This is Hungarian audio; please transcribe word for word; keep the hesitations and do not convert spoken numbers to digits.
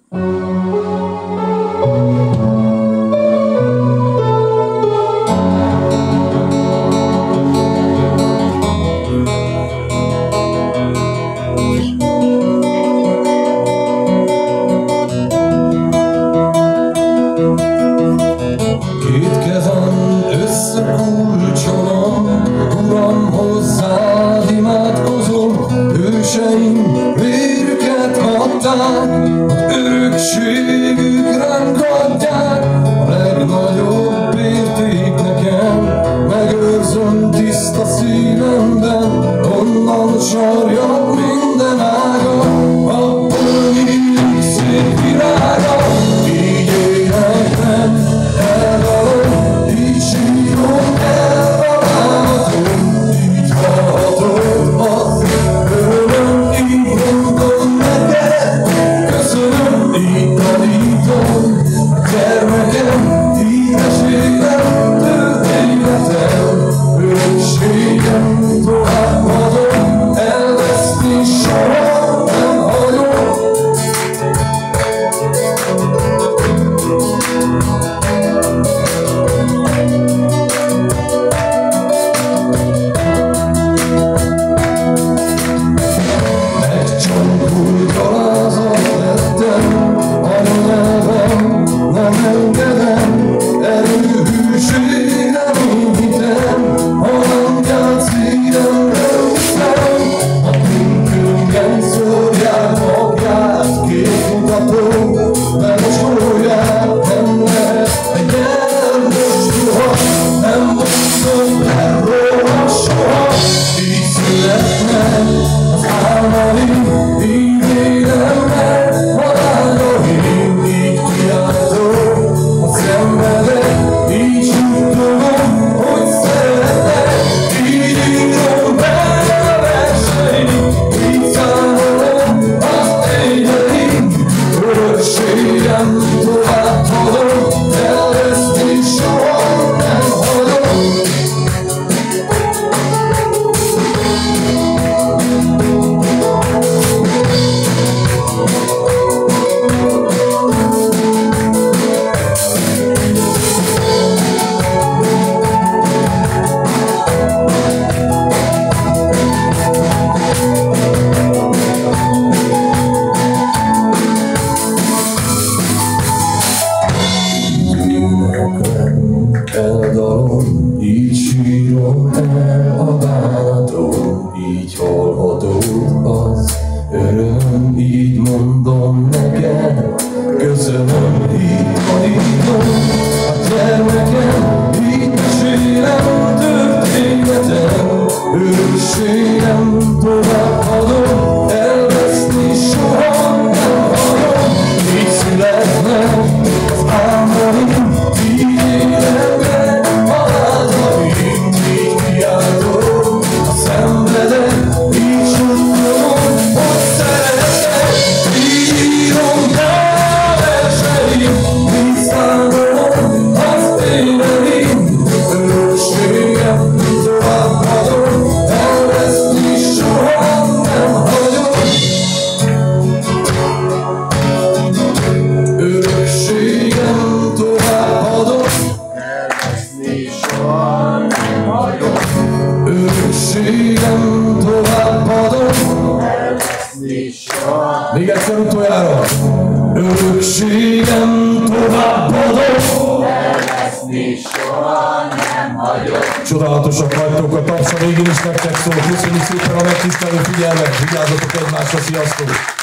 Két kezem összekulcsolom, Uram, hozzád imádkozom. Őseim vérüket adták, örökségük ránk adják. A legnagyobb érték nekem, megőrzöm tiszta szívemben, onnan sarjad minden ága, abból nyílik szép virága. Így éneklem, eldalom, így sírom, elvállalom, így hallhatom az örömöm, így mondom neked, köszönöm, így tanítom a gyermekem, így mesélem történetem, örökségem továbbadom, elveszni soha nem hagyom. Megcsonkult alázat lettem, anyanyelvem nem engedem, erőhűség nem hitem, hanem ját szívemre úszem. A bűnkönyvben szórják magát, képmutató, bemocsolják, nem lehet egy elmostoha, nem mondom el róla soha. Így születnek az álmaim, így élem meg haláljaim, így kiáltom, ha szenvedek, így suttogom, hogy szeretek, így írom be a verseim, így számolom az éneim, örökségem továbbadom, elveszni soha nem hagyom. Eldalom, így sírom el a bánatom, így hallható az öröm, így mondom neked, köszönöm, így tanítom a gyermekem, így mesélem történetem, örökségem továbbadom, elveszni soha nem hagyom. Így születnek az álmaim, így élem meg haláljaim, így kiáltom, ha szenvedek, így suttogom, hogy szeretek, így írom be a verseim, így számolom az éneim, örökségem továbbadom, elveszni soha nem hagyom. Örökségem továbbadom, elveszni soha nem hagyom. örökségem továbbadom, Elveszni soha. még egyszer utoljára. Örökségem továbbadom, Elveszni soha nem hagyom. Csodálatosak vagytok, a tapsa végén is nektek szól. Köszönjük szépen a megtisztelő figyelmet, vigyázzatok egymásra, sziasztok!